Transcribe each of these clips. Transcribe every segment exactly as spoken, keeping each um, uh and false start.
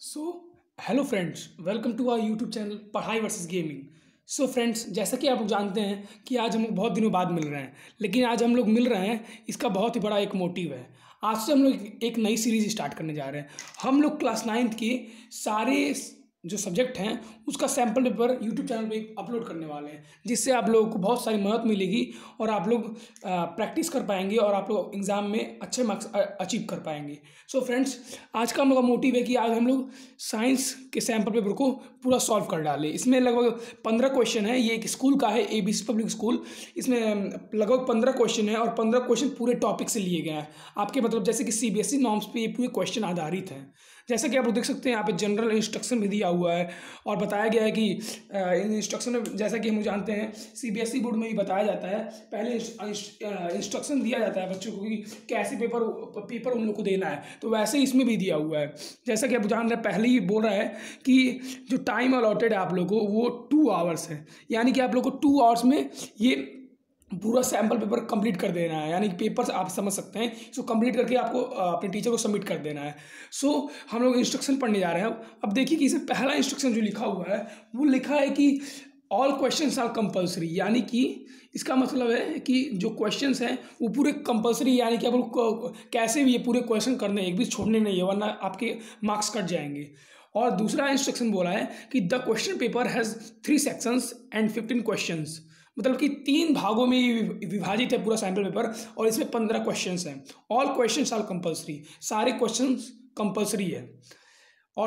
So hello friends, welcome to our YouTube channel पढ़ाई versus gaming. So friends, जैसा कि आप लोग जानते हैं कि आज हम लोग बहुत दिनों बाद मिल रहे हैं, लेकिन आज हम लोग मिल रहे हैं इसका बहुत ही बड़ा एक मोटिव है। आज से हम लोग एक नई सीरीज स्टार्ट करने जा रहे हैं। हम लोग क्लास नाइन्थ के सारे जो सब्जेक्ट हैं उसका सैम्पल पेपर यूट्यूब चैनल पे अपलोड करने वाले हैं, जिससे आप लोगों को बहुत सारी मदद मिलेगी और आप लोग प्रैक्टिस कर पाएंगे और आप लोग एग्ज़ाम में अच्छे मार्क्स अचीव कर पाएंगे। सो so फ्रेंड्स, आज का हम लोग का मोटिव है कि आज हम लोग साइंस के सैम्पल पेपर को पूरा सॉल्व कर डालें। इसमें लगभग पंद्रह क्वेश्चन है। ये एक स्कूल का है, एबीसी पब्लिक स्कूल। इसमें लगभग पंद्रह क्वेश्चन है और पंद्रह क्वेश्चन पूरे टॉपिक से लिए गए हैं। आपके मतलब जैसे कि सीबीएसई नॉर्म्स पे ये पूरे क्वेश्चन आधारित हैं। जैसा कि आप लोग देख सकते हैं यहाँ पे जनरल इंस्ट्रक्शन भी दिया हुआ है और बताया गया है कि इन इंस्ट्रक्शन में, जैसा कि हम जानते हैं सीबीएसई बोर्ड में भी बताया जाता है, पहले इंस्ट्रक्शन दिया जाता है बच्चों को कि कैसे पेपर पेपर उन लोग को देना है, तो वैसे ही इसमें भी दिया हुआ है। जैसा कि आप जान रहे हैं, पहले ही बोल रहा है कि जो टाइम अलॉटेड है आप लोग को वो टू आवर्स है, यानी कि आप लोग को टू आवर्स में ये पूरा सैम्पल पेपर कंप्लीट कर देना है। यानी कि पेपर आप समझ सकते हैं, इसको कंप्लीट करके आपको अपने टीचर को सबमिट कर देना है। सो हम लोग इंस्ट्रक्शन पढ़ने जा रहे हैं। अब देखिए कि इसमें पहला इंस्ट्रक्शन जो लिखा हुआ है वो लिखा है कि ऑल क्वेश्चंस आर कंपलसरी, यानी कि इसका मतलब है कि जो क्वेश्चंस हैं वो पूरे कंपलसरी, यानी कि आप लोग कैसे भी ये पूरे क्वेश्चन करने, एक भी छोड़ने नहीं है, वरना आपके मार्क्स कट जाएंगे। और दूसरा इंस्ट्रक्शन बोला है कि the question paper has three sections and fifteen questions, मतलब कि तीन भागों में विभाजित है पूरा सैम्पल पेपर और इसमें पंद्रह क्वेश्चंस हैं। ऑल क्वेश्चंस आर कंपलसरी, सारे क्वेश्चंस कंपलसरी है। और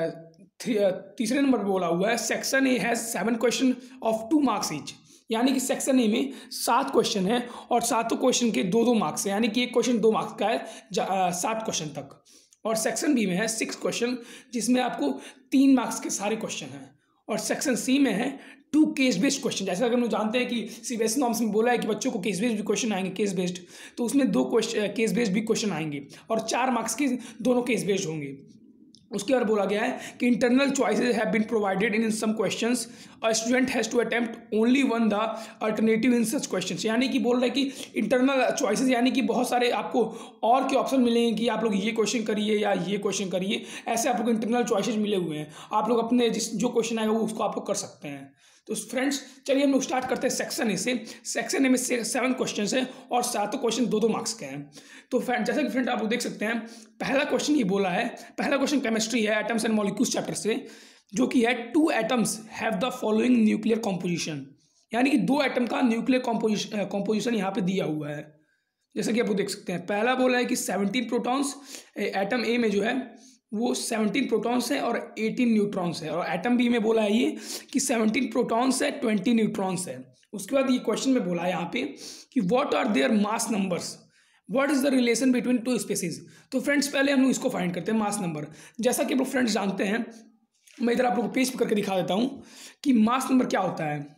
तीसरे नंबर पर बोला हुआ है section A has seven question of two marks each, यानी कि सेक्शन ए में सात क्वेश्चन है और सातों क्वेश्चन के दो दो मार्क्स है, यानी कि एक क्वेश्चन दो मार्क्स का है सात क्वेश्चन तक। और सेक्शन बी में है सिक्स क्वेश्चन, जिसमें आपको तीन मार्क्स के सारे क्वेश्चन हैं। और सेक्शन सी में है टू केस बेस्ड क्वेश्चन। जैसा कि हम लोग जानते हैं कि सीबीएसई नॉर्म्स में बोला है कि बच्चों को केस बेस्ड भी क्वेश्चन आएंगे, केस बेस्ड, तो उसमें दो क्वेश्चन केस बेस्ड भी क्वेश्चन आएंगे और चार मार्क्स के दोनों केस बेस्ड होंगे। उसके बाद बोला गया है कि internal choices have been provided in some questions, a student has to attempt only one the alternative in such questions, यानी कि बोल रहे हैं कि इंटरनल चॉइसेस यानी कि बहुत सारे आपको और के ऑप्शन मिलेंगे कि आप लोग ये क्वेश्चन करिए या ये क्वेश्चन करिए, ऐसे आप लोग इंटरनल चॉइसेस मिले हुए हैं। आप लोग अपने जिस जो क्वेश्चन आएगा वो उसको आप लोग कर सकते हैं। तो फ्रेंड्स, चलिए हम लोग स्टार्ट करते हैं सेक्शन ए से। सेक्शन ए में सेवन क्वेश्चन है और सातों क्वेश्चन दो दो मार्क्स के हैं। तो फ्रेंड, जैसा कि फ्रेंड आप लोग देख सकते हैं, पहला क्वेश्चन ये बोला है, पहला क्वेश्चन केमिस्ट्री है, एटम्स एंड मॉलिक्यूल्स चैप्टर से, जो कि है two atoms have the following nuclear composition, यानी कि दो एटम का न्यूक्लियर कॉम्पोजिशन कॉम्पोजिशन यहाँ पे दिया हुआ है। जैसा कि आप लोग देख सकते हैं, पहला बोला है कि सेवनटीन प्रोटॉन्स, एटम ए में जो है वो सेवनटीन प्रोटॉन्स है और एटीन न्यूट्रॉन्स है। और एटम बी में बोला है ये कि सेवनटीन प्रोटॉन्स है, ट्वेंटी न्यूट्रॉन्स है। उसके बाद ये क्वेश्चन में बोला है यहाँ पे कि what are their mass numbers, what is the relation between two species. तो फ्रेंड्स, पहले हम लोग इसको फाइंड करते हैं, मास नंबर। जैसा कि आप लोग फ्रेंड्स जानते हैं, मैं इधर आप लोग को पेज पर करके दिखा देता हूँ कि मास नंबर क्या होता है।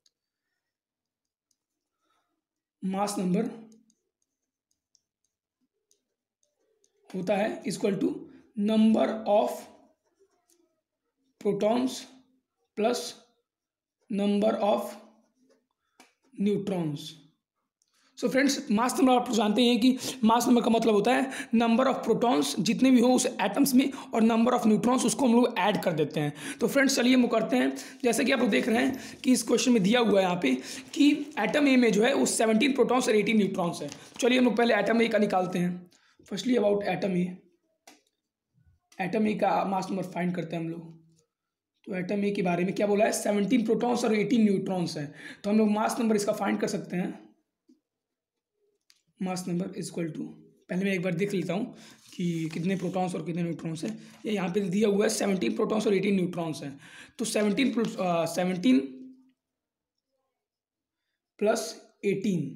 मास नंबर होता है equal to number of protons plus number of neutrons. So friends, mass number आप जानते हैं कि मास नंबर का मतलब होता है नंबर ऑफ प्रोटॉन्स जितने भी हो उस एटम्स में और नंबर ऑफ न्यूट्रॉन्स उसको हम लोग ऐड कर देते हैं। तो फ्रेंड्स, चलिए हम करते हैं। जैसे कि आप लोग देख रहे हैं कि इस क्वेश्चन में दिया हुआ है यहाँ पे कि एटम ए में जो है वो सेवनटीन प्रोटॉन्स और एटीन न्यूट्रॉन्स है। चलिए हम लोग पहले एटम ए का निकालते हैं। Firstly about atom A, atom A का मास नंबर फाइंड करते हैं हम लोग। तो एटम ए के बारे में क्या बोला है, सेवनटीन प्रोटॉन्स और एटीन न्यूट्रॉन्स है। तो हम लोग मास नंबर इसका फाइंड कर सकते हैं। Mass number is equal to, पहले मैं एक बार देख लेता हूँ कि कितने प्रोटॉन्स और कितने न्यूट्रॉन्स हैं। ये यहाँ पे दिया हुआ है सेवनटीन प्रोटॉन्स और एटीन न्यूट्रॉन्स हैं। तो सेवनटीन सेवनटीन प्लस एटीन,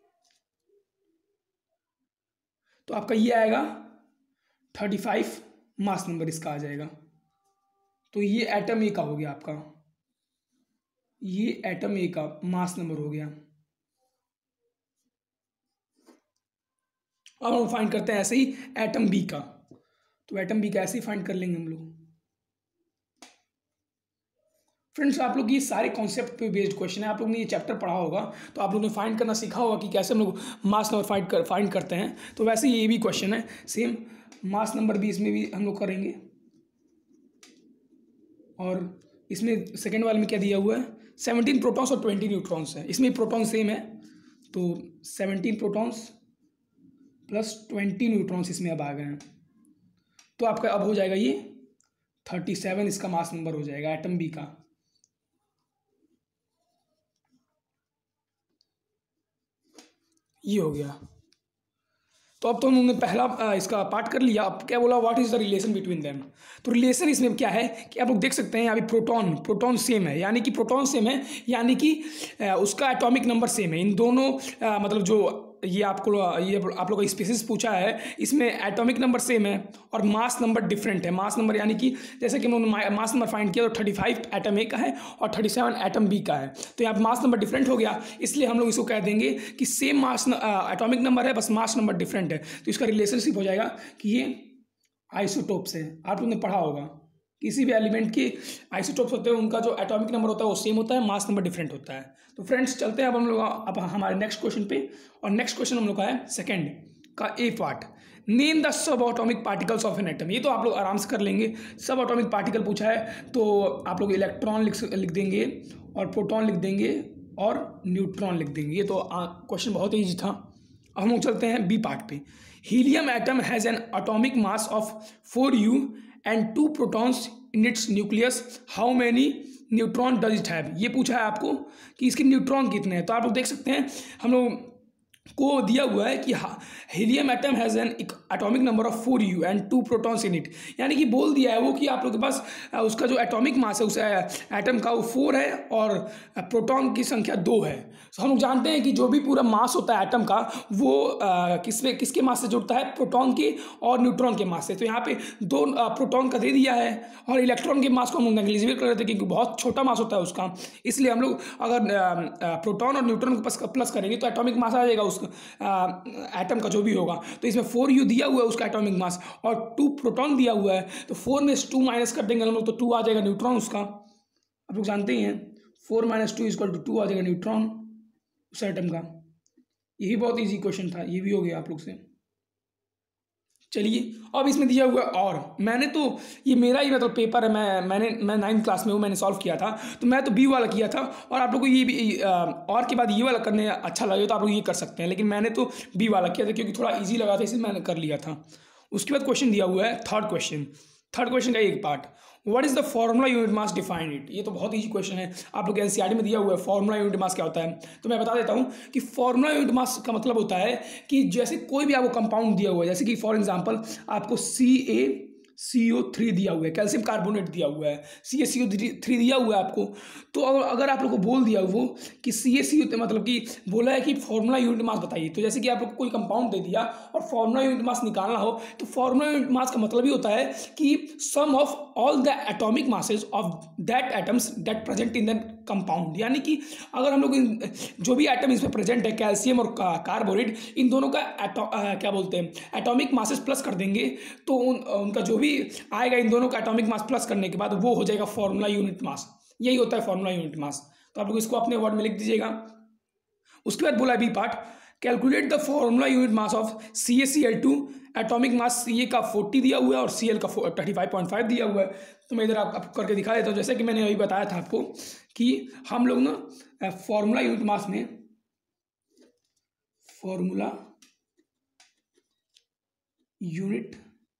तो आपका ये आएगा थर्टी फाइव मास नंबर इसका आ जाएगा। तो ये एटम ए का हो गया आपका, ये एटम ए का मास नंबर हो गया। अब हम फाइंड करते हैं ऐसे ही एटम बी का। तो एटम बी का ऐसे ही फाइंड कर लेंगे हम लोग। फ्रेंड्स, आप लोग ये सारे कॉन्सेप्ट पे बेस्ड क्वेश्चन है, आप लोग ने ये चैप्टर पढ़ा होगा तो आप लोगों ने फाइंड करना सीखा होगा कि कैसे हम लोग मास नंबर फाइंड कर फाइंड करते हैं। तो वैसे ये भी क्वेश्चन है, सेम मास नंबर भी इसमें भी हम लोग करेंगे। और इसमें सेकेंड वाले में क्या दिया हुआ है, सेवनटीन प्रोटॉन्स और ट्वेंटी न्यूट्रॉन्स है। इसमें प्रोटॉन सेम है, तो seventeen protons plus twenty neutrons इसमें अब आ गए हैं। तो आपका अब हो जाएगा ये थर्टी सेवन, इसका मास नंबर हो जाएगा एटम बी का। ये हो गया। तो अब तो हमने पहला इसका पार्ट कर लिया। अब क्या बोला, what is the relation between them. तो रिलेशन इसमें क्या है कि आप लोग देख सकते हैं यहाँ पे प्रोटॉन प्रोटॉन सेम है, यानी कि प्रोटॉन सेम है, यानी कि उसका एटॉमिक नंबर सेम है। इन दोनों आ, मतलब जो ये आपको ये आप लोग का स्पीसीज पूछा है, इसमें एटॉमिक नंबर सेम है और मास नंबर डिफरेंट है। मास नंबर यानी कि जैसे कि उन्होंने मास नंबर फाइंड किया तो थर्टी फाइव एटम ए का है और थर्टी सेवन एटम बी का है। तो यहाँ पर मास नंबर डिफरेंट हो गया, इसलिए हम लोग इसको कह देंगे कि सेम मास एटॉमिक नंबर है, बस मास नंबर डिफरेंट है। तो इसका रिलेशनशिप हो जाएगा कि ये आइसोटोप्स है। आप लोगों ने पढ़ा होगा किसी भी एलिमेंट के आइसोटोप्स होते हैं, उनका जो एटॉमिक नंबर होता है वो सेम होता है, मास नंबर डिफरेंट होता है। तो फ्रेंड्स चलते हैं अब हम लोग अब हमारे नेक्स्ट क्वेश्चन पे। और नेक्स्ट क्वेश्चन हम लोग का है सेकंड का A part, name the sub atomic particles of an atom. ये तो आप लोग आराम से कर लेंगे। सब एटॉमिक पार्टिकल पूछा है तो आप लोग इलेक्ट्रॉन लिख लिख देंगे और प्रोटॉन लिख देंगे और न्यूट्रॉन लिख देंगे। ये तो क्वेश्चन बहुत ईजी था। अब हम लोग चलते हैं बी पार्ट पे। Helium atom has an atomic mass of four u and two protons in its nucleus, how many neutron does it have. ये पूछा है आपको कि इसके न्यूट्रॉन कितने हैं। तो आप लोग देख सकते हैं हम लोग को दिया हुआ है कि helium atom has an atomic number of four u and two protons in it, यानी कि बोल दिया है वो कि आप लोग के पास उसका जो एटॉमिक मास है उस एटम का वो फोर है और प्रोटॉन की संख्या दो है। तो हम लोग जानते हैं कि जो भी पूरा मास होता है एटम का वो किस में किसके मास से जुड़ता है, प्रोटॉन के और न्यूट्रॉन के मास से। तो यहाँ पे दो प्रोटॉन का दे दिया है और इलेक्ट्रॉन के मास को हम लोग नेग्लिजिबल कर देते हैं क्योंकि बहुत छोटा मास होता है उसका। इसलिए हम लोग अगर प्रोटॉन और न्यूट्रॉन को प्लस करेंगे तो एटॉमिक मास आ जाएगा एटम का जो भी होगा। तो इसमें फोर यू दिया हुआ है उसका एटॉमिक मास और टू प्रोटॉन दिया हुआ है, तो फोर में टू माइनस कर देंगे हम लोग तो टू आ जाएगा न्यूट्रॉन उसका। आप लोग जानते ही हैं four minus two equal to two आ जाएगा न्यूट्रॉन उस एटम का। यही बहुत इजी क्वेश्चन था, ये भी हो गया आप लोग से। चलिए अब इसमें दिया हुआ और मैंने तो ये मेरा ही मतलब पेपर है, मैं मैंने मैं नाइन्थ क्लास में हूँ, मैंने सॉल्व किया था तो मैं तो बी वाला किया था और आप लोग को ये भी और के बाद ये वाला करने अच्छा लगे तो आप लोग ये कर सकते हैं, लेकिन मैंने तो बी वाला किया था क्योंकि थोड़ा इजी लगा था इसलिए मैंने कर लिया था। उसके बाद क्वेश्चन दिया हुआ है थर्ड क्वेश्चन। थर्ड क्वेश्चन का एक part, what is the formula unit mass define it. ये तो बहुत इजी क्वेश्चन है, आप लोग एनसीईआरटी में दिया हुआ है फॉर्मूला यूनिट मास क्या होता है। तो मैं बता देता हूँ कि फॉर्मूला यूनिट मास का मतलब होता है कि जैसे कोई भी आपको कंपाउंड दिया हुआ है, जैसे कि फॉर एग्जांपल आपको सी ए सी ओ थ्री दिया हुआ है, कैल्शियम कार्बोनेट दिया हुआ है, सी ए सी ओ थ्री दिया हुआ है आपको। तो अगर आप लोग को बोल दिया वो कि सी ए सी ओ मतलब कि बोला है कि फॉर्मूला यूनिट मास बताइए, तो जैसे कि आप लोग को कोई कंपाउंड दे दिया और फॉर्मूला यूनिट मास निकालना हो तो फॉर्मूला यूनिट मास का मतलब ही होता है कि sum of all the atomic masses of that atoms that present in that compound. यानी कि अगर हम लोग जो भी एटम इसमें प्रेजेंट है कैल्शियम और कार्बोनेट, इन दोनों का आ, क्या बोलते हैं एटॉमिक मासेज प्लस कर देंगे तो उन, उनका जो भी आएगा इन दोनों का एटॉमिक मास प्लस करने के बाद वो हो जाएगा फॉर्मूला यूनिट मास। यही होता है फॉर्मूला यूनिट मास। तो आप लोग इसको अपने वर्ड में लिख दीजिएगा। उसके बाद बोला B part, calculate the formula unit mass of C A C L two. Atomic mass C A का फोर्टी दिया हुआ है और सी एल का थर्टी फाइव पॉइंट फाइव दिया हुआ है। तो मैं इधर आप, आप करके दिखा देता हूँ। जैसे कि मैंने अभी बताया था आपको कि हम लोग ना फॉर्मूला यूनिट मास में फॉर्मूला यूनिट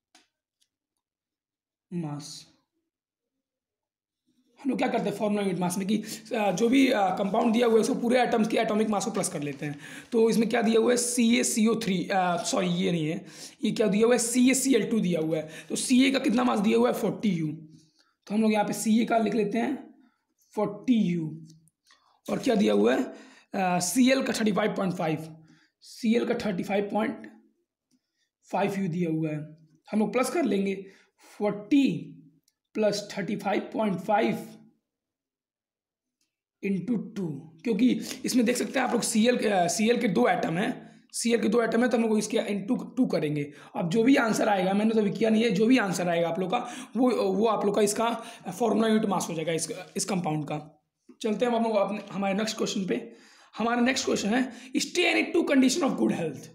मास हम लोग क्या करते हैं फॉर्मूला यूनिट मास में कि जो भी कंपाउंड दिया हुआ है उसको पूरे एटम्स के एटॉमिक मास को प्लस कर लेते हैं। तो इसमें क्या दिया हुआ है सी A C O three, sorry ये नहीं है, ये क्या दिया हुआ है सी ए सी एल टू दिया हुआ है। तो सी ए का कितना मास दिया हुआ है फोर्टी यू। तो हम लोग यहाँ पे सी ए का लिख लेते हैं फोर्टी यू और क्या दिया हुआ है सी एल का thirty five point five, C L का thirty five point five u दिया हुआ है। हम लोग प्लस कर लेंगे forty plus thirty five point five into two, क्योंकि इसमें देख सकते हैं आप लोग सी एल सी एल के दो एटम हैं, सी एल के दो एटम है तो हम लोग इसके इंटू टू करेंगे। अब जो भी आंसर आएगा, मैंने तो अभी किया नहीं है, जो भी आंसर आएगा आप लोग का वो वो आप लोग का इसका फॉर्मूला यूनिट मास हो जाएगा इस इस कंपाउंड का। चलते हैं हम लोग अपने हमारे नेक्स्ट क्वेश्चन पे। हमारा नेक्स्ट क्वेश्चन है, state in two condition of good health.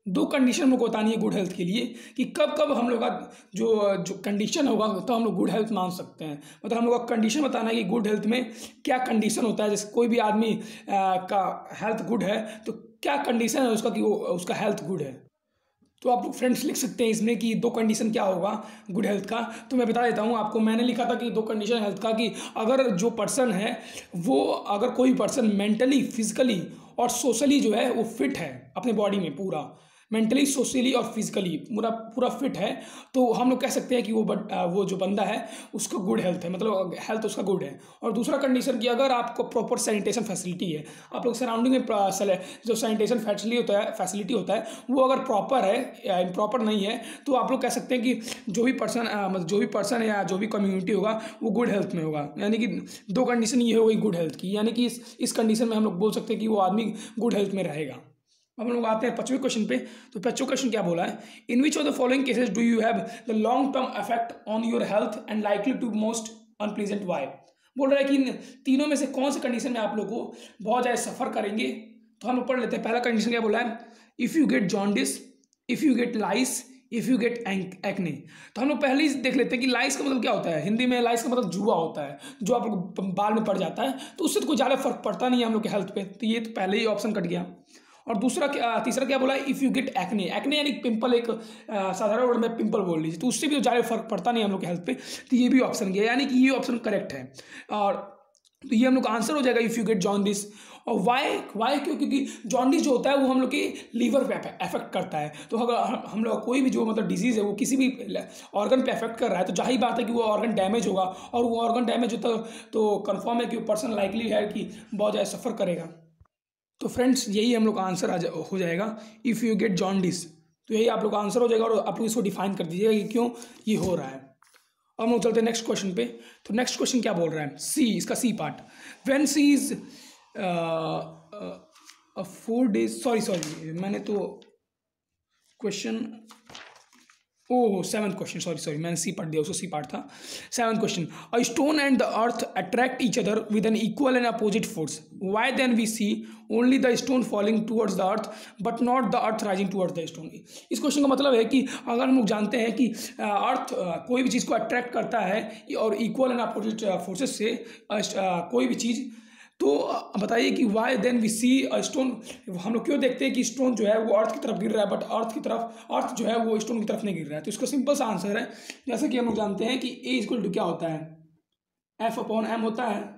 दो कंडीशन हम लोग को बतानी है गुड हेल्थ के लिए कि कब कब हम लोग का जो जो कंडीशन होगा तो हम लोग गुड हेल्थ मान सकते हैं। मतलब हम लोग का कंडीशन बताना है कि गुड हेल्थ में क्या कंडीशन होता है। जैसे कोई भी आदमी आ, का हेल्थ गुड है तो क्या कंडीशन है उसका कि वो उसका हेल्थ गुड है। तो आप फ्रेंड्स लिख सकते हैं इसमें कि दो कंडीशन क्या होगा गुड हेल्थ का। तो मैं बता देता हूँ आपको, मैंने लिखा था कि दो कंडीशन हेल्थ का कि अगर जो पर्सन है वो अगर कोई पर्सन मेंटली फिजिकली और सोशली जो है वो फिट है अपने बॉडी में, पूरा मेंटली सोशली और फिजिकली पूरा पूरा फिट है, तो हम लोग कह सकते हैं कि वो बट वो जो बंदा है उसका गुड हेल्थ है, मतलब हेल्थ उसका गुड है। और दूसरा कंडीशन कि अगर आपको प्रॉपर सैनिटेशन फैसिलिटी है, आप लोग सराउंडिंग में जो सैनिटेशन फैसिलिटी होता है फैसिलिटी होता है वो अगर प्रॉपर है, इम्प्रॉपर नहीं है, तो आप लोग कह सकते हैं कि जो भी पर्सन मतलब जो भी पर्सन है या जो भी कम्युनिटी होगा वो गुड हेल्थ में होगा। यानी कि दो कंडीशन ये हो गई गुड हेल्थ की, यानी कि इस इस कंडीशन में हम लोग बोल सकते हैं कि वो आदमी गुड हेल्थ में रहेगा। अब हम लोग आते हैं पांचवें क्वेश्चन पे। तो पांचवें क्वेश्चन क्या बोला है, in which of the following cases do you have the long term effect on your health and likely to most unpleasant why. बोल रहा है कि इन तीनों में से कौन से कंडीशन में आप लोग को बहुत ज़्यादा सफ़र करेंगे। तो हम लोग पढ़ लेते हैं। पहला कंडीशन क्या बोला है, if you get jaundice, if you get lice, if you get acne. तो हम लोग पहले ही देख लेते हैं कि लाइस का मतलब क्या होता है। हिंदी में लाइस का मतलब जुआ होता है, जो आप लोग बाल में पड़ जाता है, तो उससे तो कोई ज़्यादा फर्क पड़ता नहीं है हम लोग के हेल्थ पे। तो ये तो पहले ही ऑप्शन कट गया। और दूसरा क्या, तीसरा क्या बोला, if you get acne. Acne यानी पिंपल, एक साधारण वर्ड में पिंपल बोल लीजिए, तो उससे भी ज़्यादा फर्क पड़ता नहीं हम लोग के हेल्थ पे। तो ये भी ऑप्शन गया, यानी कि ये ऑप्शन करेक्ट है। और तो ये हम लोग का आंसर हो जाएगा इफ़ यू गेट जॉन्डिस। और वाई वाई क्यों, क्योंकि जॉन्डिस जो होता है वो हम लोग के लीवर पे अफेक्ट करता है। तो अगर हम लोग कोई भी जो मतलब डिजीज़ है वो किसी भी ऑर्गन पे अफेक्ट कर रहा है तो जाहिर बात है कि वो ऑर्गन डैमेज होगा, और वो ऑर्गन डैमेज होता तो कन्फर्म है कि वो पर्सन लाइकली है कि बहुत ज़्यादा सफ़र करेगा। तो फ्रेंड्स यही हम लोग का आंसर आ जा, हो जाएगा इफ़ यू गेट जॉन्डिस। तो यही आप लोग का आंसर हो जाएगा, और आप लोग इसको डिफाइन कर दीजिएगा कि क्यों ये हो रहा है। अब हम लोग चलते हैं नेक्स्ट क्वेश्चन पे। तो नेक्स्ट क्वेश्चन क्या बोल रहा है, सी, इसका C part, when C is four days sorry sorry मैंने तो question oh seventh question, sorry sorry मैंने सी पार्ट दिया, उसको सी पार्ट था। Seventh question, a stone and the earth attract each other with an equal and opposite force, why then we see only the stone falling towards the earth but not the earth rising towards the stone. इस question का मतलब है कि अगर हम लोग जानते हैं कि अर्थ कोई भी चीज़ को अट्रैक्ट करता है और इक्वल एंड अपोजिट फोर्सेस से कोई भी चीज़, तो बताइए कि why then we see a stone, हम लोग क्यों देखते हैं कि स्टोन जो है वो अर्थ की तरफ गिर रहा है बट अर्थ की तरफ अर्थ जो है वो स्टोन की तरफ नहीं गिर रहा है। तो इसका सिंपल सा आंसर है, जैसे कि हम लोग जानते हैं कि ए इक्वल टू क्या होता है, एफ अपॉन एम होता है।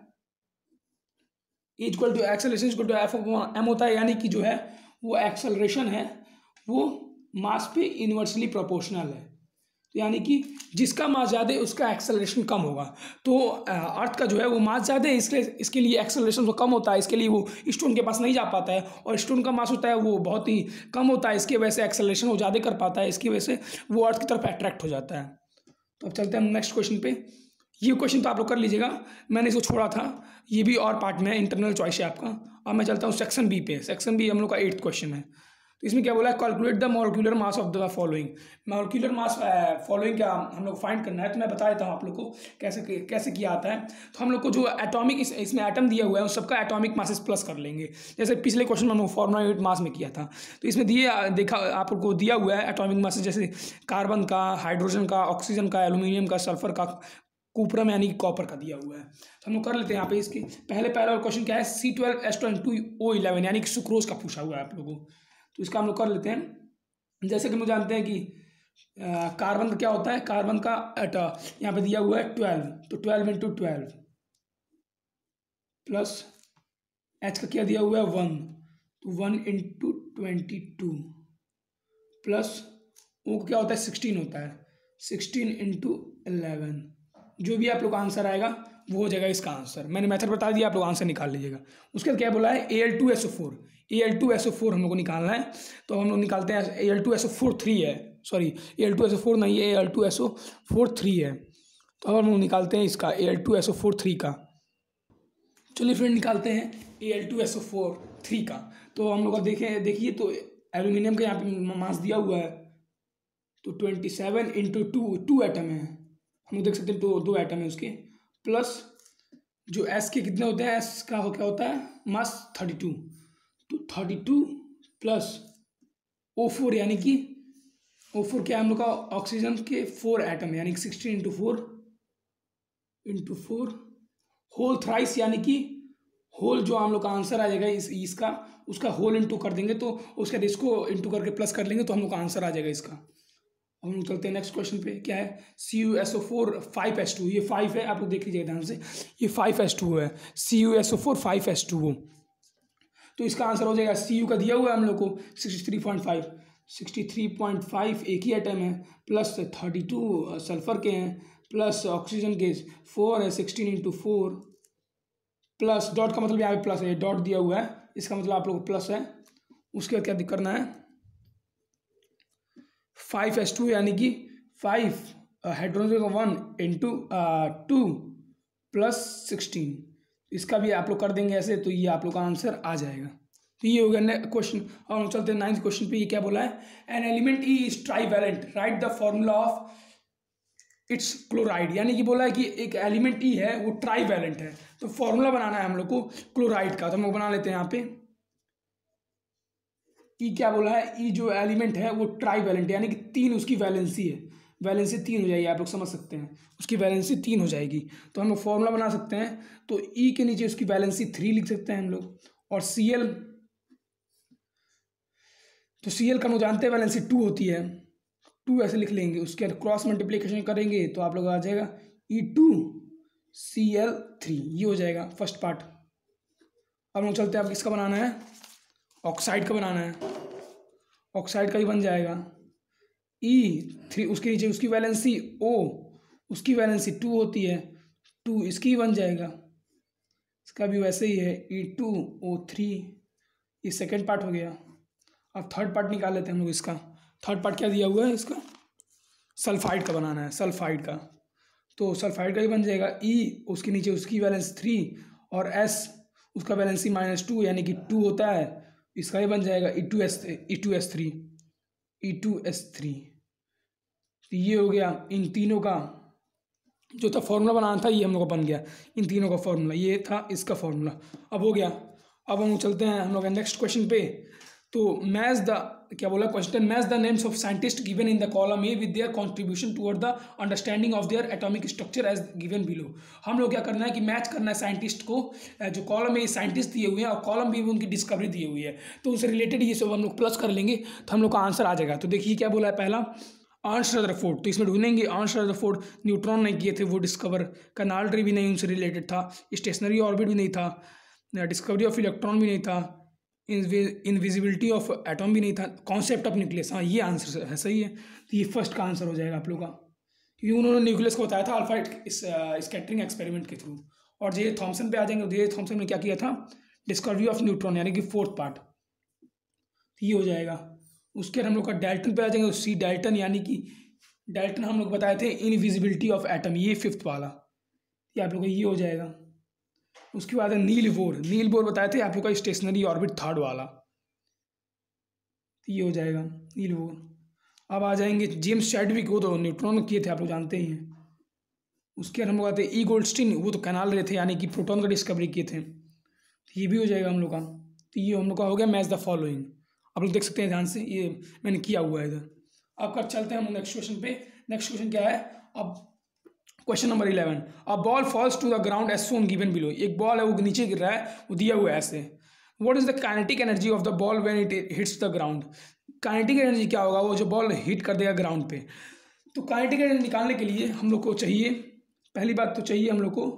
A equal to acceleration equal to F upon M होता है, यानी कि जो है वो एक्सेलरेशन है वो मास पे इनवर्सली प्रोपोर्शनल है, यानी कि जिसका मास ज़्यादा है उसका एक्सेलरेशन कम होगा। तो अर्थ का जो है वो मास ज़्यादा है, इसलिए इसके लिए एक्सेलरेशन तो कम होता है, इसके लिए वो स्टोन के पास नहीं जा पाता है, और स्टोन का मास होता है वो बहुत ही कम होता है, इसकी वजह से एक्सेलरेशन वो ज़्यादा कर पाता है, इसकी वजह से वो अर्थ की तरफ अट्रैक्ट हो जाता है। तो अब चलते हैं हम नेक्स्ट क्वेश्चन पे। ये क्वेश्चन तो आप लोग कर लीजिएगा, मैंने इसको छोड़ा था, ये भी और पार्ट में है, इंटरनल चॉइस है आपका। अब मैं चलता हूँ सेक्शन बी पे। सेक्शन बी हम लोग का एट्थ क्वेश्चन है। तो इसमें क्या बोला है, calculate the molecular mass of the following. Molecular mass following क्या हम लोग फाइंड करना है, तो मैं बता देता हूँ आप लोग को कैसे कैसे किया आता है। तो हम लोग को जो एटॉमिक इस, इसमें एटम दिया हुआ है उस सबका एटॉमिक मासेस प्लस कर लेंगे, जैसे पिछले क्वेश्चन में हम लोग फॉर्मूला यूनिट मास में किया था। तो इसमें दिए देखा आप लोग को दिया हुआ है एटॉमिक मासेस, जैसे कार्बन का, हाइड्रोजन का, ऑक्सीजन का, एल्यूमिनियम का, सल्फर का, कुपरम यानी कॉपर का दिया हुआ है। तो हम लोग कर लेते हैं यहाँ पे। इसके पहले पहला क्वेश्चन क्या है, C twelve S twenty two O eleven यानी कि सुक्रोज का पूछा हुआ है आप लोगों को। तो इसका हम लोग कर लेते हैं। जैसे कि हम जानते हैं कि कार्बन का क्या होता है, कार्बन का एट यहाँ पे दिया हुआ है ट्वेल्व, तो twelve into twelve plus H का क्या दिया हुआ है वन, तो one into twenty two plus O क्या होता है सिक्सटीन होता है, सिक्सटीन इंटू एलेवन। जो भी आप लोग का आंसर आएगा वो हो जाएगा इसका आंसर। मैंने मेथड बता दिया, आप लोग आंसर निकाल लीजिएगा। उसके बाद क्या बोला है, A L two S O four, A L two S O four हम लोग को निकालना है। तो हम लोग निकालते हैं, A L two S O four three है, sorry A L two S O four नहीं है, A L two S O four three है। तो हम लोग निकालते हैं इसका A L two S O four three का। चलिए फिर निकालते हैं A L two S O four three का। तो हम लोग का देखें देखिए तो एल्यूमिनियम का यहाँ पे मास दिया हुआ है, तो twenty seven into two two atom है, हम लोग देख सकते हैं तो दो एटम है उसके, प्लस जो एस के कितने होते हैं, एस का हो क्या होता है मास थर्टी टू, तो thirty two plus O four यानी कि ओ फोर क्या है हम लोग का, ऑक्सीजन के फोर एटम यानी कि sixteen into four into four whole thrice यानी कि होल जो हम लोग का आंसर आ जाएगा इस इसका उसका होल इंटू कर देंगे तो उसके बाद इसको इंटू करके प्लस कर लेंगे तो हम लोग का आंसर आ जाएगा इसका। अब हम लोग चलते हैं नेक्स्ट क्वेश्चन पे। क्या है, C U S O four five S two, ये फाइव है, आप लोग देख लीजिए ध्यान से, ये फाइव एस टू है, C U S O four five S two हो, तो इसका आंसर हो जाएगा, सी यू का दिया हुआ है हम लोग को sixty three point five, sixty three point five एक ही आइटम है, प्लस थर्टी टू सल्फर के हैं, प्लस ऑक्सीजन के फोर है, sixteen into four, plus dot का मतलब यहाँ पे प्लस है, डॉट दिया हुआ है, इसका मतलब आप लोग को प्लस है। उसके बाद क्या करना है, फाइव एस टू यानी कि फाइव हाइड्रोजन का one into two plus sixteen, इसका भी आप लोग कर देंगे ऐसे, तो ये आप लोग का आंसर आ जाएगा। तो ये हो गया क्वेश्चन। और हम चलते हैं नाइन्थ क्वेश्चन पे। ये क्या बोला है, an element E is trivalent, right the formula of its chloride, यानी कि बोला है कि एक एलिमेंट ई है वो ट्राईवैलेंट है, तो फॉर्मूला बनाना है हम लोग को क्लोराइड का, तो हम लोग बना लेते हैं यहाँ पे। ई क्या बोला है, ई जो एलिमेंट है वो ट्राईवैलेंट यानी कि तीन उसकी वैलेंसी है, वैलेंसी तीन हो जाएगी, आप लोग समझ सकते हैं, उसकी वैलेंसी तीन हो जाएगी, तो हम लोग फॉर्मूला बना सकते हैं। तो ई के नीचे उसकी वैलेंसी थ्री लिख सकते हैं हम लोग, और सी एल, तो सी एल का हम लोग जानते हैं वैलेंसी टू होती है, टू ऐसे लिख लेंगे, उसके बाद क्रॉस मल्टीप्लिकेशन करेंगे तो आप लोग आ जाएगा E two C L three, ये हो जाएगा फर्स्ट पार्ट। अब हम चलते हैं, अब किसका बनाना है, ऑक्साइड का बनाना है, ऑक्साइड का ही बन जाएगा ई थ्री, उसके नीचे उसकी वैलेंसी ओ, उसकी वैलेंसी टू होती है, टू इसकी बन जाएगा, इसका भी वैसे ही है ई टू ओ थ्री, ये सेकेंड पार्ट हो गया। अब थर्ड पार्ट निकाल लेते हैं हम लोग इसका, थर्ड पार्ट क्या दिया हुआ है इसका, सल्फाइड का बनाना है, सल्फाइड का, तो सल्फाइड का ही बन जाएगा ई, उसके नीचे उसकी वैलेंसी थ्री, और एस उसका वैलेंसी माइनस टू यानी कि टू होता है, इसका ही बन जाएगा E two S E two S three E two S three. तो ये हो गया इन तीनों का जो था फॉर्मूला बनाना था, ये हम लोग का बन गया, इन तीनों का फॉर्मूला, ये था इसका फॉर्मूला, अब हो गया। अब हम चलते हैं हम लोग नेक्स्ट क्वेश्चन पे। तो मैच द, क्या बोला question, match the names of scientist given in the column A with their contribution toward the understanding of their atomic structure as given below. हम लोग क्या करना है कि मैच करना है साइंटिस्ट को, जो कॉलम ए साइंटिस्ट दिए हुए हैं और कॉलम बी में उनकी डिस्कवरी दी हुई है, तो उससे रिलेटेड ये सब हम लोग प्लस कर लेंगे तो हम लोग का आंसर आ जाएगा। तो देखिए क्या बोला है, पहला अर्नस्ट रदरफोर्ड, तो इसमें ढूंढेंगे अर्नस्ट रदरफोर्ड न्यूट्रॉन नहीं किए थे वो डिस्कवर, कैनाल्ड्री भी नहीं उनसे रिलेटेड था, स्टेशनरी ऑर्बिट भी नहीं था, डिस्कवरी ऑफ इलेक्ट्रॉन भी नहीं था, इनविजिबिलिटी ऑफ एटॉम भी नहीं था, कॉन्सेप्ट ऑफ न्यूक्लियस, हाँ ये आंसर है, सही है। तो ये फर्स्ट का आंसर हो जाएगा आप लोग का, क्योंकि उन्होंने न्यूक्लियस को बताया था अल्फा स्कैटरिंग एक्सपेरिमेंट के थ्रू। और जे थॉमसन पे आ जाएंगे, जे थॉमसन ने क्या किया था, डिस्कवरी ऑफ न्यूट्रॉन यानी कि फोर्थ पार्ट, ये हो जाएगा। उसके बाद हम लोग का डाल्टन पे आ जाएंगे, सी डाल्टन यानी कि डाल्टन हम लोग बताए थे इनविजिबिलिटी ऑफ एटम, ये फिफ्थ वाला, ये आप लोग का ये हो जाएगा। उसके बाद है नील बोर, नील बोर बताए थे आप लोग का स्टेशनरी ऑर्बिट थर्ड वाला, ये हो जाएगा नील बोर। अब आ जाएंगे जेम्स चैडविक, वो तो न्यूट्रॉन किए थे आप लोग जानते ही हैं। उसके बाद हम लोग आते हैं ई गोल्डस्टीन, वो तो कैनाल रहे थे यानी कि प्रोटॉन का डिस्कवरी किए थे, तो ये भी हो जाएगा हम लोग का। तो ये हम लोग का हो गया मैच द फॉलोइंग, आप लोग देख सकते हैं ध्यान से, ये मैंने किया हुआ है इधर। अब कर चलते हैं हम नेक्स्ट क्वेश्चन पे। नेक्स्ट क्वेश्चन क्या है, अब question number eleven, a ball falls to the ground as shown given below, एक बॉल है वो नीचे गिर रहा है, वो दिया हुआ है ऐसे, what is the kinetic energy of the ball when it hits the ground, kinetic energy क्या होगा वो जो बॉल हिट कर देगा ग्राउंड पे। तो काइनेटिक एनर्जी निकालने के लिए हम लोग को चाहिए, पहली बात तो चाहिए हम लोग को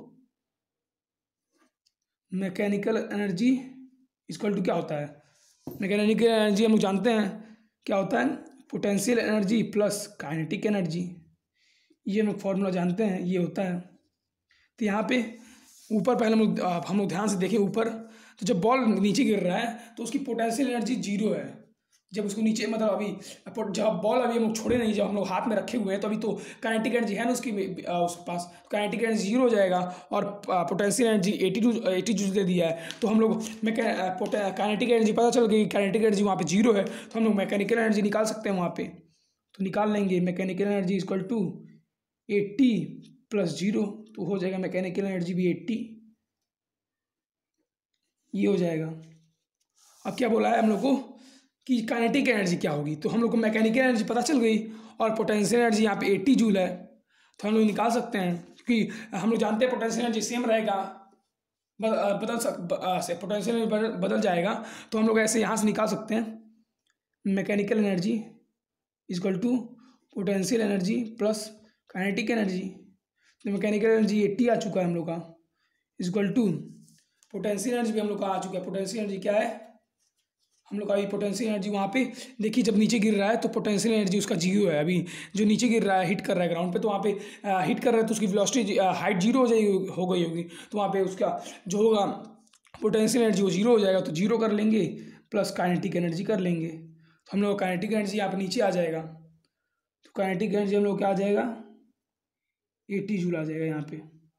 मैकेनिकल एनर्जी इक्वल टू क्या होता है, मैकेनिकल एनर्जी हम लोग जानते हैं क्या होता है, potential energy plus kinetic energy, ये हम लोग फॉर्मूला जानते हैं, ये होता है। तो यहाँ पे ऊपर पहले हम लोग हम लोग ध्यान से देखें ऊपर, तो जब बॉल नीचे गिर रहा है तो उसकी पोटेंशियल एनर्जी जीरो है, जब उसको नीचे मतलब अभी जब बॉल अभी हम लोग छोड़े नहीं, जब हम लोग हाथ में रखे हुए हैं तो अभी तो काइनेटिक एनर्जी है ना उसकी उसके पास, काइनेटिक एनर्जी जीरो हो जाएगा, और potential energy eighty two eighty two दे दिया है, तो हम लोग काइनेटिक एनर्जी पता चल गई, काइनेटिक एनर्जी वहाँ पे जीरो है, तो हम लोग मैकेनिकल एनर्जी निकाल सकते हैं वहाँ पे, तो निकाल लेंगे mechanical energy equal to eighty plus zero, तो हो जाएगा मैकेनिकल एनर्जी भी एट्टी, ये हो जाएगा। अब क्या बोला है हम लोग को कि काइनेटिक एनर्जी क्या होगी। तो हम लोग को मैकेनिकल एनर्जी पता चल गई और पोटेंशियल एनर्जी यहाँ पे एट्टी जूल है, तो हम लोग निकाल सकते हैं क्योंकि हम लोग जानते हैं पोटेंशियल एनर्जी सेम रहेगा, बदल सक पोटेंशियल एनर्जी बदल बदल जाएगा। तो हम लोग ऐसे यहाँ से निकाल सकते हैं mechanical energy equal to potential energy plus kinetic energy. तो मैकेनिकल एनर्जी एट्टी आ चुका है हम लोग का, इक्वल टू पोटेंशियल एनर्जी भी हम लोग का आ चुका है। पोटेंशियल एनर्जी क्या है हम लोग का, अभी पोटेंशियल एनर्जी वहाँ पे देखिए जब नीचे गिर रहा है तो पोटेंशियल एनर्जी उसका जीरो है। अभी जो नीचे गिर रहा है हिट कर रहा है ग्राउंड पे, तो वहाँ पे हिट कर रहा है तो उसकी वेलोसिटी हाइट जीरो हो जाएगी, हो गई होगी। तो वहाँ पे उसका जो होगा पोटेंशियल एनर्जी वो जीरो हो जाएगा, तो जीरो कर लेंगे प्लस काइनेटिक एनर्जी कर लेंगे। तो हम लोग काइनेटिक एनर्जी यहाँ पे नीचे आ जाएगा, तो काइनेटिक एनर्जी हम लोग क्या आ जाएगा एट्टी जूल आ जाएगा यहाँ पे।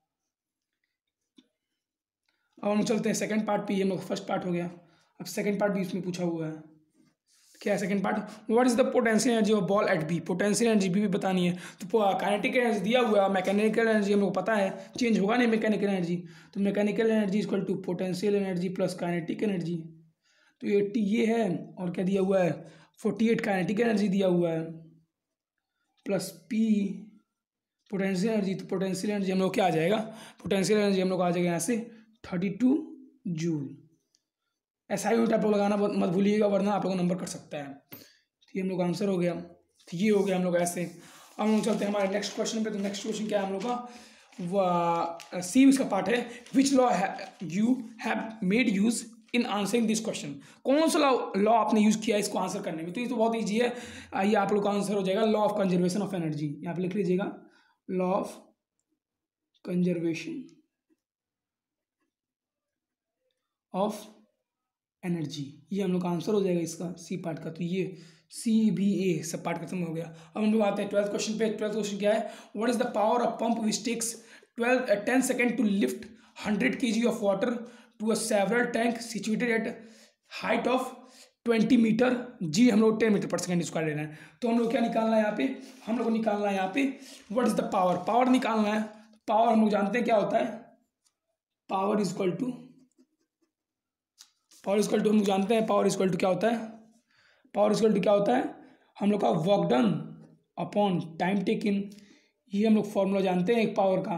अब हम चलते हैं सेकंड पार्ट पे, ये हम लोग फर्स्ट पार्ट हो गया। अब सेकंड पार्ट भी इसमें पूछा हुआ है, क्या है second part, what is the potential energy of ball at B. Potential energy भी, भी बतानी है। तो काइनेटिक एनर्जी दिया हुआ है, मैकेनिकल एनर्जी हम लोग पता है चेंज होगा नहीं मैकेनिकल एनर्जी। तो mechanical energy equal to potential energy plus kinetic energy. तो एट्टी ये है और क्या दिया हुआ है फोर्टी एट काइनेटिक एनर्जी दिया हुआ है प्लस पी पोटेंशियल एनर्जी। तो पोटेंशियल एनर्जी हम लोग क्या आ जाएगा, पोटेंशियल एनर्जी हम लोग आ जाएगा यहाँ से थर्टी टू जूल। ऐसा ही आप लोग लगाना मत भूलिएगा वरना आप लोग नंबर कट सकता है। तो ये हम लोग आंसर हो गया, तो ये हो गया हम लोग ऐसे। अब हम लोग चलते हैं हमारे नेक्स्ट क्वेश्चन पे। तो नेक्स्ट क्वेश्चन क्या है हम लोग का, सी इसका पार्ट है, which law you have made use in answering this question. कौन सा लॉ लॉ आपने यूज किया इसको आंसर करने में। तो ये तो बहुत ईजी है, ये आप लोग का आंसर हो जाएगा law of conservation of energy. यहाँ पे लिख लीजिएगा law of conservation of energy, ये हम लोग का आंसर हो जाएगा इसका सी पार्ट का। तो ये सी बी ए सब पार्ट खत्म हो गया। अब हम लोग आते हैं ट्वेल्थ क्वेश्चन पे। ट्वेल्थ क्वेश्चन क्या है, what is the power of pump which takes twelve ten second to lift hundred K G of water to a several tank situated at height of twenty metre. G हम लोग ten metre पर second इसका लेना है। तो हम लोग क्या निकालना है यहाँ पे, हम लोग को निकालना है यहाँ पे what is the power, power निकालना है। पावर हम लोग जानते हैं क्या होता है, power is equal to power equal to हम लोग जानते हैं पावर इक्वल टू क्या होता है, पावर इक्वल टू क्या होता है हम लोग का work done upon time taken. ये हम लोग फॉर्मूला जानते हैं एक पावर का।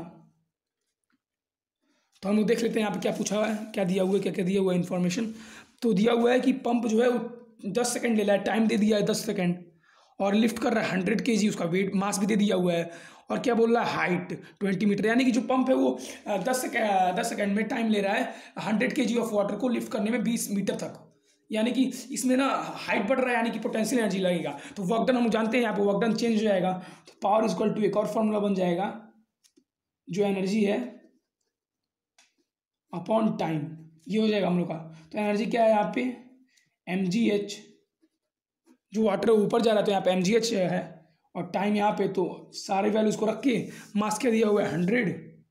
तो हम लोग देख लेते हैं यहाँ पे क्या पूछा हुआ है, क्या दिया हुआ है, क्या क्या दिया हुआ है इन्फॉर्मेशन। तो दिया हुआ है कि पंप जो है वो दस सेकंड ले रहा है, टाइम दे दिया है दस सेकंड, और लिफ्ट कर रहा है हंड्रेड के जी, उसका वेट मास भी दे दिया हुआ है, और क्या बोल रहा है हाइट ट्वेंटी मीटर। यानी कि जो पंप है वो दस सेकेंड दस सेकेंड में टाइम ले रहा है hundred K G of water को लिफ्ट करने में बीस मीटर तक। यानी कि इसमें ना हाइट बढ़ रहा है, यानी कि पोटेंशियल एनर्जी लगेगा। तो वर्क डन हम जानते हैं यहाँ पे वर्क डन चेंज हो जाएगा। तो पावर इक्वल टू एक और फॉर्मूला बन जाएगा जो एनर्जी है अपॉन टाइम, ये हो जाएगा हम लोग का। तो एनर्जी क्या है यहाँ पे एम जी एच, जो वाटर ऊपर जा रहा है तो यहाँ पे एम जी एच है, और टाइम यहाँ पे तो सारे वैल्यूज को रख के मास क्या दिया हुआ है हंड्रेड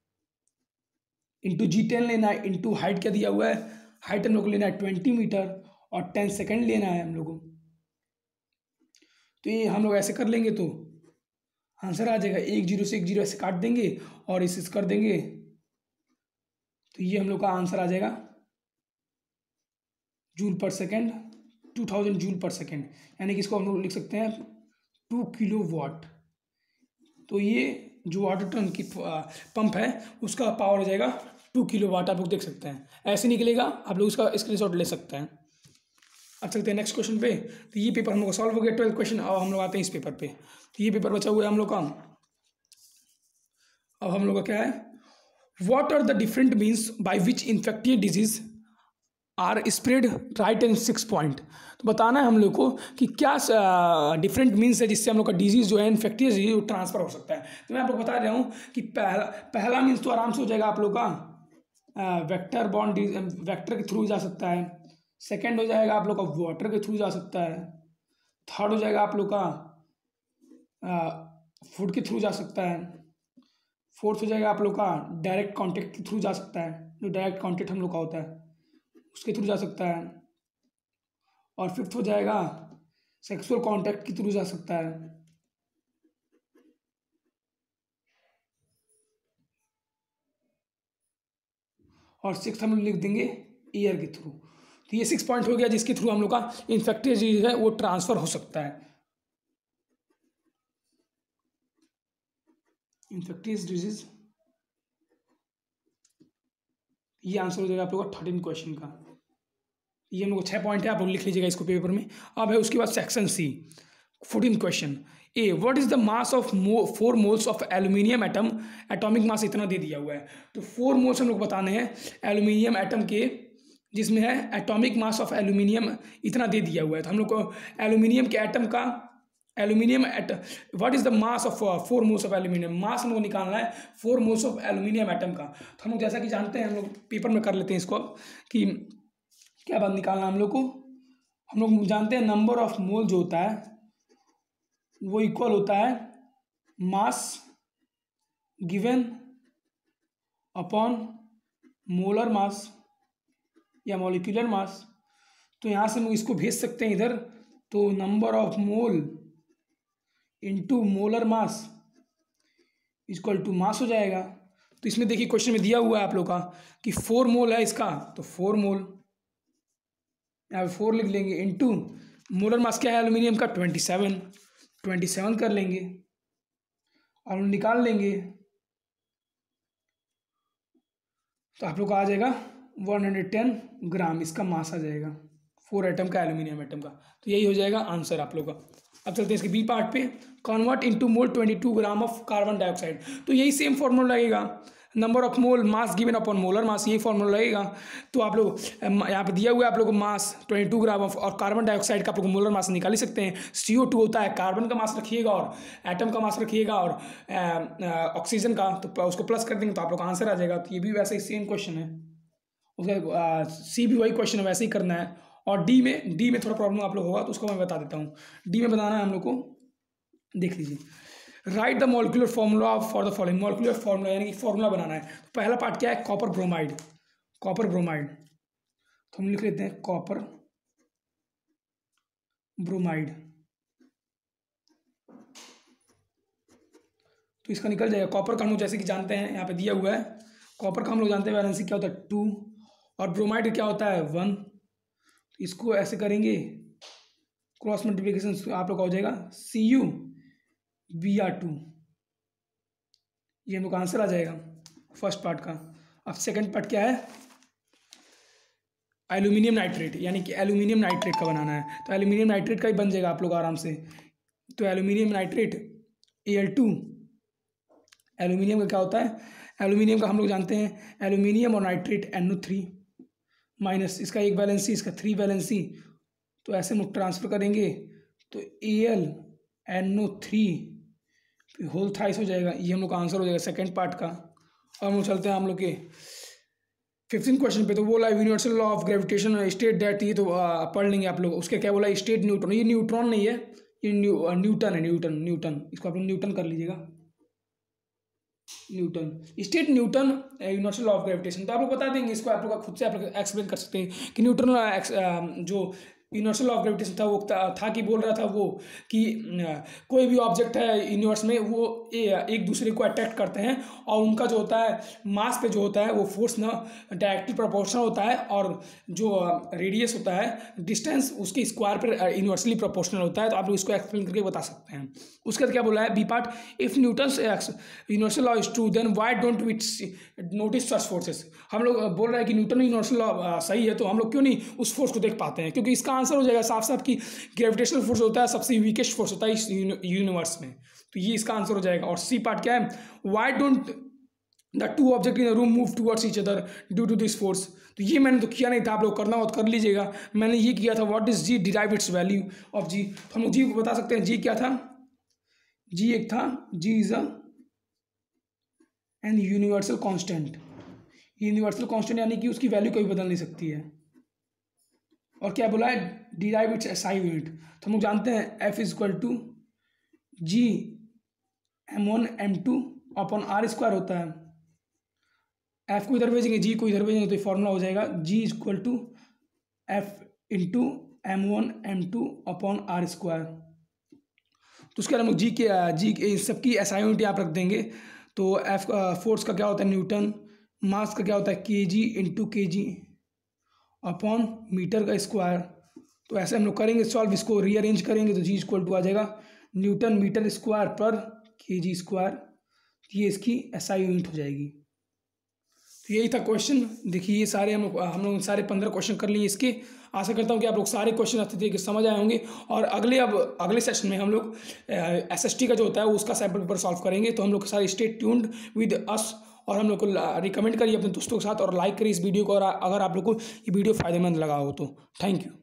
इंटू जी टेन लेना है, इंटू हाइट क्या दिया हुआ है, हाइट हम लोग को लेना है ट्वेंटी मीटर और टेन सेकेंड लेना है हम लोग को। तो ये हम लोग ऐसे कर लेंगे तो आंसर आ जाएगा, एक जीरो से एक जीरो ऐसे काट देंगे और इसे कर देंगे, तो ये हम लोग का आंसर आ जाएगा joule per second, two thousand joule per second. यानी कि इसको हम लोग लिख सकते हैं टू किलो वाट। तो ये जो वाटर टन की पंप है उसका पावर हो जाएगा टू किलो वाट, आप लोग देख सकते हैं ऐसे निकलेगा, आप लोग इसका स्क्रीनशॉट ले सकते हैं। अब चलते हैं नेक्स्ट क्वेश्चन पे। तो ये पेपर हम लोग का सॉल्व हो गया ट्वेल्थ क्वेश्चन। अब हम लोग आते हैं इस पेपर पे। तो ये पेपर बचा हुआ है हम लोग का। अब हम लोग का क्या है, what are the different means by which infective disease are spread right and six point. तो बताना है हम लोग को कि क्या डिफरेंट मीन्स है जिससे हम लोग का डिजीज जो है इन्फेक्टिव डिजीज वो ट्रांसफर हो सकता है। तो मैं आप लोग बता रहा हूँ कि पहला पहला मीन्स तो आराम से हो जाएगा आप लोग का वेक्टर बॉन्ड, वेक्टर के थ्रू जा सकता है। सेकेंड हो जाएगा आप लोग का वाटर के थ्रू जा सकता है। थर्ड हो जाएगा आप लोग का फूड के थ्रू जा सकता है। फोर्थ हो जाएगा आप लोग का डायरेक्ट कॉन्टेक्ट के थ्रू जा सकता है, जो डायरेक्ट कॉन्टेक्ट हम लोग का होता है उसके थ्रू जा सकता है। और फिफ्थ हो जाएगा सेक्सुअल कांटेक्ट के थ्रू जा सकता है। और सिक्स्थ हम लिख देंगे एयर के थ्रू। तो ये सिक्स पॉइंट हो गया जिसके थ्रू हम लोग का इन्फेक्टियस डिजीज है वो ट्रांसफर हो सकता है। इन्फेक्टियस डिजीज, ये आंसर हो जाएगा आप लोग का थर्टीन क्वेश्चन का। ये हम लोग छः पॉइंट है, आप लोग लिख लीजिएगा इसको पेपर में। अब है उसके बाद section C, fourteen question. A, what is the mass of mo four moles of aluminium atom. Atomic mass इतना दे दिया हुआ है, तो फोर मोल्स हम लोग बताने हैं एल्यूमिनियम एटम के, जिसमें है एटॉमिक मास ऑफ एल्यूमिनियम इतना दे दिया हुआ है। तो हम लोग को एल्यूमिनियम के एटम का, aluminium atom, what is the mass of four moles of aluminium, mass हम लोग निकालना है four moles of aluminium atom का। तो हम लोग जैसा कि जानते हैं, हम लोग पेपर में कर लेते हैं इसको कि क्या बात निकालना हम लोग को। हम लोग जानते हैं नंबर ऑफ मोल जो होता है वो इक्वल होता है mass given upon molar mass या मॉलिक्यूलर मास। तो यहाँ से हम लोग इसको भेज सकते हैं इधर, तो number of mole into molar mass equal to mass हो जाएगा। तो इसमें देखिए क्वेश्चन में दिया हुआ है आप लोग का कि फोर मोल है इसका, तो फोर मोल यहाँ पे फोर लिख लेंगे, इनटू मोलर मास क्या है एल्यूमिनियम का ट्वेंटी सेवन, ट्वेंटी सेवन कर लेंगे और हम निकाल लेंगे, तो आप लोग का आ जाएगा वन हंड्रेड टेन ग्राम इसका मास आ जाएगा फोर एटम का, एल्यूमिनियम एटम का। तो यही हो जाएगा आंसर आप लोग का। अब चलते हैं इसके बी पार्ट पे, convert into mole twenty two gram of carbon dioxide. तो यही सेम फॉर्मूला लगेगा, number of mole mass given upon molar mass, यही फॉर्मूला लगेगा। तो आप लोग यहाँ पे दिया हुआ है आप लोग को mass twenty two gram of, और कार्बन डाइऑक्साइड का आप लोग मोलर मास निकाल ही सकते हैं। सी ओ टू होता है, कार्बन का मास रखिएगा और एटम का मास रखिएगा और ऑक्सीजन का, तो उसको प्लस कर देंगे तो आप लोग का आंसर आ जाएगा। तो ये भी वैसे ही सेम क्वेश्चन है, उसका सी भी वही क्वेश्चन है, वैसे ही करना है। और डी में डी में थोड़ा प्रॉब्लम आप लोग होगा तो उसको मैं बता देता हूँ। डी में बताना है हम लोग को, देख लीजिए, write the molecular formula for the following. Molecular formula यानी कि फॉर्मूला बनाना है। तो पहला पार्ट क्या है, कॉपर ब्रोमाइड, कॉपर ब्रोमाइड, तो हम लिख लेते हैं कॉपर ब्रोमाइड। तो इसका निकल जाएगा, कॉपर का हम लोग जैसे कि जानते हैं यहाँ पे दिया हुआ है, कॉपर का हम लोग जानते हैं वैलेंसी क्या होता है टू, और ब्रोमाइड क्या होता है वन। तो इसको ऐसे करेंगे क्रॉस मल्टीप्लिकेशन, आप लोग का हो जाएगा C U B R two, ये हम लोग का आंसर आ जाएगा फर्स्ट पार्ट का। अब सेकंड पार्ट क्या है, एल्यूमिनियम नाइट्रेट, यानी कि एल्यूमिनियम नाइट्रेट का बनाना है। तो एल्यूमिनियम नाइट्रेट का ही बन जाएगा आप लोग आराम से। तो aluminium nitrate A L two, aluminium का क्या होता है, एल्यूमिनियम का हम लोग जानते हैं एल्यूमिनियम और nitrate N O three minus इसका एक वैलेंसी, इसका थ्री वैलेंसी, तो ऐसे हम लोग ट्रांसफर करेंगे तो A L N O three whole thrice हो जाएगा। ये हम लोग का आंसर हो जाएगा सेकेंड पार्ट का। और हम लोग चलते हैं हम लोग के फिफ्टीन क्वेश्चन पे। तो बोला universal law of gravitation state that, ये तो आ, पढ़ लेंगे आप लोग। उसके क्या बोला, स्टेट न्यूट्रॉन, ये न्यूट्रॉन नहीं है, ये न्यू न्यूटन है, न्यूटन न्यूटन इसको आप लोग न्यूटन कर लीजिएगा, Newton, state Newton universal law of gravitation. तो आप लोग बता देंगे इसको, आप लोग खुद से आप लोग एक्सप्लेन कर सकते हैं कि न्यूटन जो यूनिवर्सल लॉ ऑफ ग्रेविटेशन था वो था कि बोल रहा था वो कि कोई भी ऑब्जेक्ट है यूनिवर्स में वो एक दूसरे को अट्रैक्ट करते हैं, और उनका जो होता है मास पे जो होता है वो फोर्स ना डायरेक्टली प्रोपोर्शनल होता है, और जो रेडियस होता है डिस्टेंस उसके स्क्वायर पर यूनिवर्सली प्रोपोर्शनल होता है। तो आप लोग इसको एक्सप्लेन करके बता सकते हैं। उसके बाद क्या बोला है B part, if Newton's universal law is true then why don't we notice such forces. हम लोग बोल रहे हैं कि न्यूटन यूनिवर्सल लॉ सही है, तो हम लोग क्यों नहीं उस फोर्स को देख पाते हैं, क्योंकि इसका आंसर हो जाएगा साफ साफ कि ग्रेविटेशनल फोर्स होता है सबसे वीकेस्ट फोर्स होता है इस यूनिवर्स में। तो ये इसका आंसर हो जाएगा। और सी पार्ट क्या है, why don't the two object in room move towards each other due to this force. तो ये मैंने तो किया नहीं था, आप लोग करना हो तो कर लीजिएगा। मैंने ये किया था, what is G, derive its value of G. तो हम लोग जी को बता सकते हैं, जी क्या था, जी एक था, G is a an universal constant. Universal constant यानी कि उसकी वैल्यू कभी बदल नहीं सकती है। और क्या बोला है, डिराइव इट्स एसआई यूनिट। तो हम लोग जानते हैं F is equal to G M one M two upon R square होता है। एफ को इधर भेजेंगे, जी को इधर भेजेंगे, तो ये फॉर्मूला हो जाएगा G is equal to F into M one M two upon R square. तो उसके बाद हम लोग जी के जी सबकी एसआई यूनिट आप रख देंगे। तो एफ फोर्स का क्या होता है न्यूटन, मास का क्या होता है के G into K G, upon metre का स्क्वायर। तो ऐसे हम लोग करेंगे सॉल्व, इसको रीअरेंज करेंगे तो जी इक्वल टू आ जाएगा न्यूटन मीटर स्क्वायर पर के जी स्क्वायर। ये इसकी एसआई यूनिट हो जाएगी। तो यही था क्वेश्चन। देखिए ये सारे हम लोग हम लोग सारे पंद्रह क्वेश्चन कर लिए इसके। आशा करता हूँ कि आप लोग सारे क्वेश्चन अच्छे तरीके से समझ आए होंगे। और अगले अब अगले सेशन में हम लोग एसएसटी का जो होता है वो उसका सैम्पल पेपर सॉल्व करेंगे। तो हम लोग सारे स्टे ट्यून्ड विद अस, और हम लोग को रिकमेंड करिए अपने दोस्तों के साथ और लाइक करिए इस वीडियो को। और अगर आप लोग को ये वीडियो फ़ायदेमंद लगा हो तो थैंक यू।